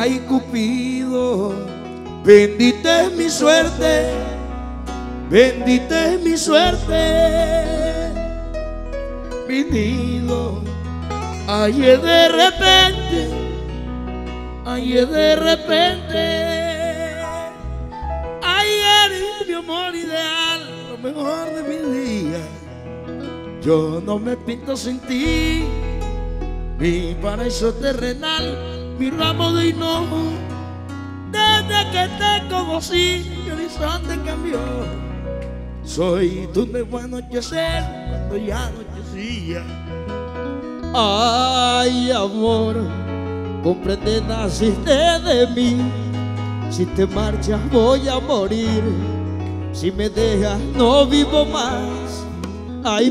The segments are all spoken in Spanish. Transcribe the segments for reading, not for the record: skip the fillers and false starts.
Ay, Cupido, bendita es mi suerte, bendita es mi suerte. Mi nido, ayer de repente, ayer de repente, ayer mi amor ideal, lo mejor de mi día. Yo no me pinto sin ti, mi paraíso terrenal, mi ramo de hinojo. Desde que te conocí, mi horizonte cambió. Soy tu nuevo anochecer cuando ya anochecía. Ay, amor, comprende, naciste de mí. Si te marchas voy a morir, si me dejas no vivo más. Ay,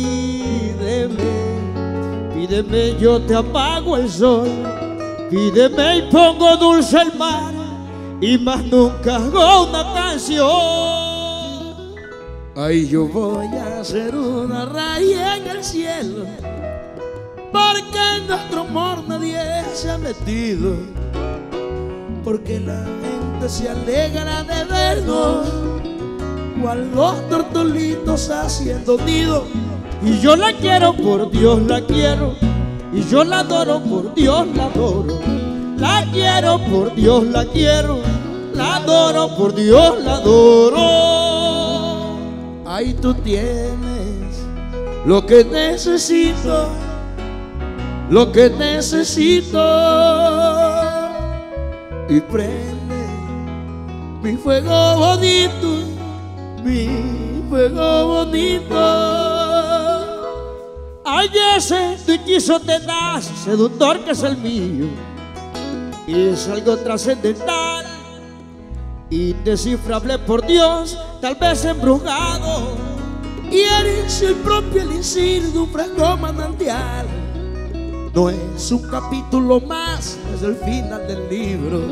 pídeme, pídeme, yo te apago el sol. Pídeme y pongo dulce el mar, y más nunca hago una canción. Ay, yo voy a hacer una raya en el cielo, porque en nuestro amor nadie se ha metido, porque la gente se alegra de vernos, cual los tortolitos haciendo nido. Y yo la quiero, por Dios la quiero, y yo la adoro, por Dios la adoro. La quiero, por Dios la quiero, la adoro, por Dios la adoro. Ay, tú tienes lo que necesito, lo que necesito, y prende mi fuego bonito, mi fuego bonito. Ay, ese tu hechizo tenaz, seductor que es el mío, y es algo trascendental, indescifrable por Dios, tal vez embrujado. Y eres el propio elixir de un fresco manantial. No es un capítulo más, es el final del libro.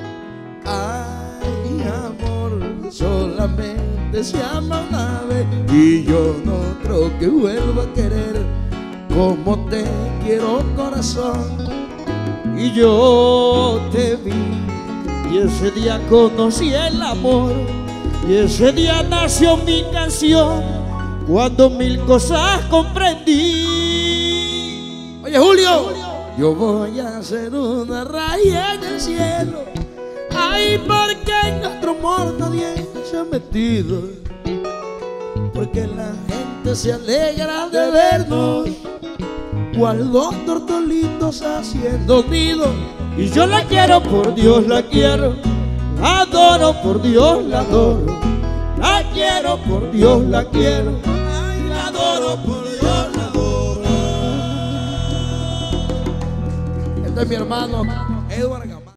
Ay, amor, solamente se ama una vez, y yo no creo que vuelva a querer como te quiero, corazón. Y yo te vi, y ese día conocí el amor, y ese día nació mi canción, cuando mil cosas comprendí. Oye, Julio, yo voy a hacer una raya en el cielo. Ay, porque en nuestro amor nadie se ha metido, porque la gente se alegra de vernos, cual dos tortolitos haciendo nido. Y yo la quiero, por Dios la quiero, la adoro, por Dios la adoro. La quiero, por Dios la quiero, Ay, la adoro, por Dios la adoro. Este es mi hermano Edward Gamarra.